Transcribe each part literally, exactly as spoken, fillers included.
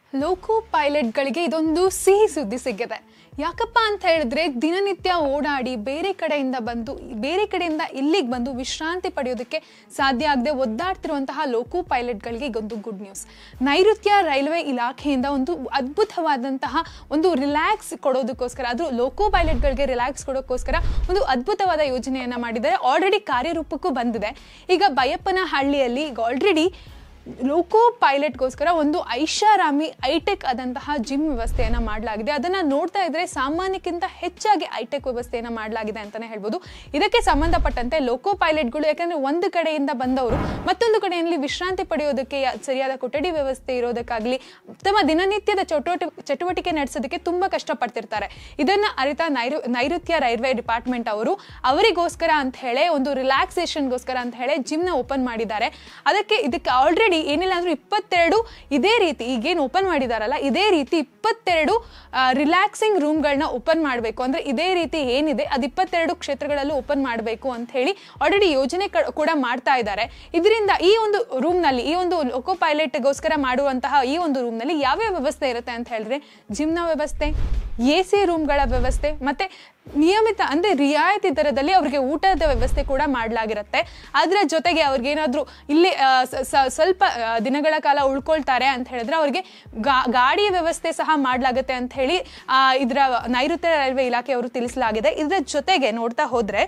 ಲೋಕೋ ಪೈಲಟ್ಗಳಿಗೆ ಇದೊಂದು ಸಿಹಿ ಸುದ್ದಿ ಸಿಕ್ಕಿದೆ. ಯಾಕಪ್ಪ ಅಂತ ಹೇಳಿದ್ರೆ ದಿನನಿತ್ಯ ಓಡಾಡಿ ಬೇರೆ ಕಡೆಯಿಂದ ಬಂದು ಬೇರೆ ಕಡೆಯಿಂದ ಇಲ್ಲಿಗೆ ಬಂದು ವಿಶ್ರಾಂತಿ ಪಡೆಯೋದಕ್ಕೆ ಸಾಧ್ಯ ಆಗದೆ ಒದ್ದಾಡ್ತಿರುವಂತಹ ಲೋಕೋ ಪೈಲಟ್ಗಳಿಗೆ ಇದೊಂದು ಗುಡ್ ನ್ಯೂಸ್. ನೈಋತ್ಯ ರೈಲ್ವೆ ಇಲಾಖೆಯಿಂದ ಒಂದು ಅದ್ಭುತವಾದಂತಹ ಒಂದು ರಿಲ್ಯಾಕ್ಸ್ ಕೊಡೋದಕ್ಕೋಸ್ಕರ, ಅದು ಲೋಕೋ ಪೈಲಟ್ಗಳಿಗೆ ರಿಲ್ಯಾಕ್ಸ್ ಕೊಡೋಕ್ಕೋಸ್ಕರ ಒಂದು ಅದ್ಭುತವಾದ ಯೋಜನೆಯನ್ನು ಮಾಡಿದ್ದಾರೆ. ಆಲ್ರೆಡಿ ಕಾರ್ಯರೂಪಕ್ಕೂ ಬಂದಿದೆ. ಈಗ ಬೈಯಪ್ಪನಹಳ್ಳಿಯಲ್ಲಿ ಈಗ ಆಲ್ರೆಡಿ ಲೋಕೋ ಪೈಲಟ್ಗೋಸ್ಕರ ಒಂದು ಐಷಾರಾಮಿ ಐಟೆಕ್ ಆದಂತಹ ಜಿಮ್ ವ್ಯವಸ್ಥೆಯನ್ನು ಮಾಡಲಾಗಿದೆ. ಅದನ್ನು ನೋಡ್ತಾ ಇದ್ರೆ ಸಾಮಾನ್ಯಕ್ಕಿಂತ ಹೆಚ್ಚಾಗಿ ಐಟೆಕ್ ವ್ಯವಸ್ಥೆಯನ್ನು ಮಾಡಲಾಗಿದೆ ಅಂತಲೇ ಹೇಳ್ಬೋದು. ಇದಕ್ಕೆ ಸಂಬಂಧಪಟ್ಟಂತೆ ಲೋಕೋ ಪೈಲಟ್ಗಳು, ಯಾಕಂದರೆ ಒಂದು ಕಡೆಯಿಂದ ಬಂದವರು ಮತ್ತೊಂದು ಕಡೆಯಲ್ಲಿ ವಿಶ್ರಾಂತಿ ಪಡೆಯೋದಕ್ಕೆ ಸರಿಯಾದ ಕೊಠಡಿ ವ್ಯವಸ್ಥೆ ಇರೋದಕ್ಕಾಗಲಿ ತಮ್ಮ ದಿನನಿತ್ಯದ ಚಟುವಟಿ ಚಟುವಟಿಕೆ ನಡೆಸೋದಕ್ಕೆ ತುಂಬ ಕಷ್ಟಪಡ್ತಿರ್ತಾರೆ. ಇದನ್ನು ಅರಿತ ನೈರು ನೈಋತ್ಯ ರೈಲ್ವೆ ಡಿಪಾರ್ಟ್ಮೆಂಟ್ ಅವರು ಅವರಿಗೋಸ್ಕರ ಅಂತ ಹೇಳಿ ಒಂದು ರಿಲ್ಯಾಕ್ಸೇಷನ್ಗೋಸ್ಕರ ಅಂತ ಹೇಳಿ ಜಿಮ್ನ ಓಪನ್ ಮಾಡಿದ್ದಾರೆ. ಅದಕ್ಕೆ ಇದಕ್ಕೆ ಆಲ್ರೆಡಿ ಏನಿಲ್ಲ ಅಂದ್ರೂ ಇಪ್ಪತ್ತೆರಡು ಇದೇ ರೀತಿ ಈಗೇನು ಓಪನ್ ಮಾಡಿದಾರಲ್ಲ ಇದೇ ರೀತಿ ಇಪ್ಪತ್ತೆರಡು ರಿಲ್ಯಾಕ್ಸಿಂಗ್ ರೂಮ್ಗಳನ್ನ ಓಪನ್ ಮಾಡಬೇಕು. ಅಂದ್ರೆ ಇದೇ ರೀತಿ ಏನಿದೆ ಅದು ಇಪ್ಪತ್ತೆರಡು ಕ್ಷೇತ್ರಗಳಲ್ಲೂ ಓಪನ್ ಮಾಡಬೇಕು ಅಂತ ಹೇಳಿ ಆಲ್ರೆಡಿ ಯೋಜನೆ ಕೂಡ ಮಾಡ್ತಾ ಇದ್ದಾರೆ. ಇದರಿಂದ ಈ ಒಂದು ರೂಮ್ ನಲ್ಲಿ ಈ ಒಂದು ಲೋಕೋ ಪೈಲಟ್ಗೋಸ್ಕರ ಮಾಡುವಂತಹ ಈ ಒಂದು ರೂಮ್ ನಲ್ಲಿ ಯಾವ್ಯಾವ ವ್ಯವಸ್ಥೆ ಇರುತ್ತೆ ಅಂತ ಹೇಳಿದ್ರೆ ಜಿಮ್ನ ವ್ಯವಸ್ಥೆ, ಎ ಸಿ ರೂಮ್ಗಳ ವ್ಯವಸ್ಥೆ, ಮತ್ತೆ ನಿಯಮಿತ ಅಂದ್ರೆ ರಿಯಾಯಿತಿ ದರದಲ್ಲಿ ಅವ್ರಿಗೆ ಊಟದ ವ್ಯವಸ್ಥೆ ಕೂಡ ಮಾಡಲಾಗಿರುತ್ತೆ. ಅದರ ಜೊತೆಗೆ ಅವ್ರಿಗೇನಾದ್ರೂ ಇಲ್ಲಿ ಸ್ವಲ್ಪ ದಿನಗಳ ಕಾಲ ಉಳ್ಕೊಳ್ತಾರೆ ಅಂತ ಹೇಳಿದ್ರೆ ಅವ್ರಿಗೆ ಗಾಡಿಯ ವ್ಯವಸ್ಥೆ ಸಹ ಮಾಡಲಾಗುತ್ತೆ ಅಂತ ಹೇಳಿ ಇದರ ನೈಋತ್ಯ ರೈಲ್ವೆ ಇಲಾಖೆಯವರು ತಿಳಿಸಲಾಗಿದೆ. ಇದರ ಜೊತೆಗೆ ನೋಡ್ತಾ ಹೋದ್ರೆ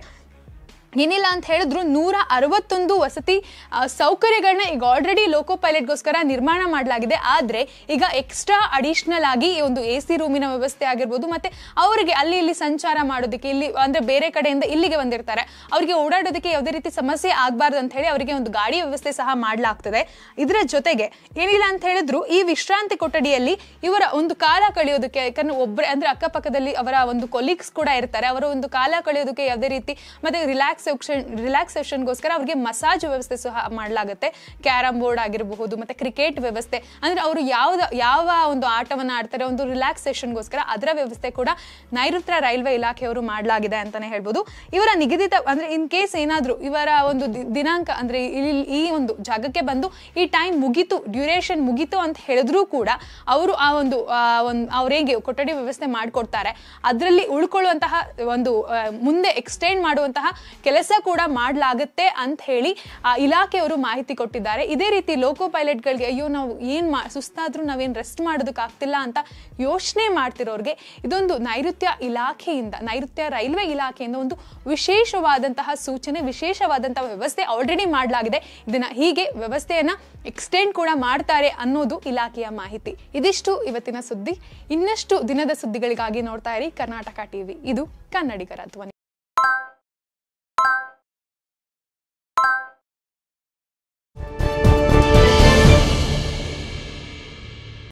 ಏನಿಲ್ಲ ಅಂತ ಹೇಳಿದ್ರು ನೂರ ಅರವತ್ತೊಂದು ವಸತಿ ಸೌಕರ್ಯಗಳನ್ನ ಈಗ ಆಲ್ರೆಡಿ ಲೋಕೋ ಪೈಲಟ್ಗೋಸ್ಕರ ನಿರ್ಮಾಣ ಮಾಡಲಾಗಿದೆ. ಆದರೆ ಈಗ ಎಕ್ಸ್ಟ್ರಾ ಅಡಿಷನಲ್ ಆಗಿ ಈ ಒಂದು ಎ ಸಿ ರೂಮಿನ ವ್ಯವಸ್ಥೆ ಆಗಿರ್ಬೋದು, ಮತ್ತೆ ಅವರಿಗೆ ಅಲ್ಲಿ ಇಲ್ಲಿ ಸಂಚಾರ ಮಾಡೋದಕ್ಕೆ, ಇಲ್ಲಿ ಅಂದ್ರೆ ಬೇರೆ ಕಡೆಯಿಂದ ಇಲ್ಲಿಗೆ ಬಂದಿರ್ತಾರೆ, ಅವರಿಗೆ ಓಡಾಡೋದಕ್ಕೆ ಯಾವುದೇ ರೀತಿ ಸಮಸ್ಯೆ ಆಗಬಾರ್ದು ಅಂತ ಹೇಳಿ ಅವರಿಗೆ ಒಂದು ಗಾಡಿ ವ್ಯವಸ್ಥೆ ಸಹ ಮಾಡಲಾಗ್ತದೆ. ಇದರ ಜೊತೆಗೆ ಏನಿಲ್ಲ ಅಂತ ಹೇಳಿದ್ರು ಈ ವಿಶ್ರಾಂತಿ ಕೊಠಡಿಯಲ್ಲಿ ಇವರ ಒಂದು ಕಾಲ ಕಳೆಯೋದಕ್ಕೆ, ಯಾಕಂದ್ರೆ ಒಬ್ಬರೇ ಅಂದ್ರೆ ಅಕ್ಕಪಕ್ಕದಲ್ಲಿ ಅವರ ಒಂದು ಕೊಲೀಗ್ಸ್ ಕೂಡ ಇರ್ತಾರೆ, ಅವರ ಒಂದು ಕಾಲ ಕಳೆಯೋದಕ್ಕೆ ಯಾವುದೇ ರೀತಿ ಮತ್ತೆ ರಿಲ್ಯಾಕ್ಸ್ ರಿಲ್ಯಾಕ್ಸೇಷನ್ಗೋಸ್ಕರ ಅವ್ರಿಗೆ ಮಸಾಜ್ ವ್ಯವಸ್ಥೆ ಸಹ ಮಾಡಲಾಗುತ್ತೆ. ಕ್ಯಾರಂ ಬೋರ್ಡ್ ಆಗಿರಬಹುದು, ಮತ್ತೆ ಕ್ರಿಕೆಟ್ ವ್ಯವಸ್ಥೆ, ಅಂದ್ರೆ ಅವರು ಯಾವ್ದು ಯಾವ ಒಂದು ಆಟವನ್ನ ಆಡ್ತಾರೆ ಒಂದು ರಿಲ್ಯಾಕ್ಸೇಷನ್ಗೋಸ್ಕರ ಅದರ ವ್ಯವಸ್ಥೆ ಕೂಡ ನೈಋತ್ಯ ರೈಲ್ವೆ ಇಲಾಖೆಯವರು ಮಾಡಲಾಗಿದೆ ಅಂತಾನೆ ಹೇಳ್ಬೋದು. ಇವರ ನಿಗದಿತ ಅಂದ್ರೆ ಇನ್ ಕೇಸ್ ಏನಾದ್ರು ಇವರ ಒಂದು ದಿನಾಂಕ ಅಂದ್ರೆ ಈ ಒಂದು ಜಾಗಕ್ಕೆ ಬಂದು ಈ ಟೈಮ್ ಮುಗೀತು, ಡ್ಯೂರೇಷನ್ ಮುಗೀತು ಅಂತ ಹೇಳಿದ್ರು ಕೂಡ ಅವರು ಆ ಒಂದು ಅವ್ರಿಗೆ ಕೊಠಡಿ ವ್ಯವಸ್ಥೆ ಮಾಡಿಕೊಡ್ತಾರೆ. ಅದರಲ್ಲಿ ಉಳ್ಕೊಳ್ಳುವಂತಹ ಒಂದು ಮುಂದೆ ಎಕ್ಸ್ಟೆಂಡ್ ಮಾಡುವಂತಹ ಕೆಲಸ ಕೂಡ ಮಾಡಲಾಗುತ್ತೆ ಅಂತ ಹೇಳಿ ಇಲಾಖೆಯವರು ಮಾಹಿತಿ ಕೊಟ್ಟಿದ್ದಾರೆ. ಇದೇ ರೀತಿ ಲೋಕೋ ಪೈಲಟ್ಗಳಿಗೆ ಅಯ್ಯೋ ನಾವು ಏನ್ ಸುಸ್ತಾದ್ರೂ ನಾವೇನ್ ರೆಸ್ಟ್ ಮಾಡೋದಕ್ಕೆ ಆಗ್ತಿಲ್ಲ ಅಂತ ಯೋಚನೆ ಮಾಡ್ತಿರೋರಿಗೆ ಇದೊಂದು ನೈಋತ್ಯ ಇಲಾಖೆಯಿಂದ ನೈಋತ್ಯ ರೈಲ್ವೆ ಇಲಾಖೆಯಿಂದ ಒಂದು ವಿಶೇಷವಾದಂತಹ ಸೂಚನೆ, ವಿಶೇಷವಾದಂತಹ ವ್ಯವಸ್ಥೆ ಆಲ್ರೆಡಿ ಮಾಡಲಾಗಿದೆ. ಇದನ್ನ ಹೀಗೆ ವ್ಯವಸ್ಥೆಯನ್ನ ಎಕ್ಸ್ಟೆಂಡ್ ಕೂಡ ಮಾಡ್ತಾರೆ ಅನ್ನೋದು ಇಲಾಖೆಯ ಮಾಹಿತಿ. ಇದಿಷ್ಟು ಇವತ್ತಿನ ಸುದ್ದಿ. ಇನ್ನಷ್ಟು ದಿನದ ಸುದ್ದಿಗಳಿಗಾಗಿ ನೋಡ್ತಾ ಇರಿ ಕರ್ನಾಟಕ ಟಿವಿ. ಇದು ಕನ್ನಡಿಗರ ಧ್ವನಿ.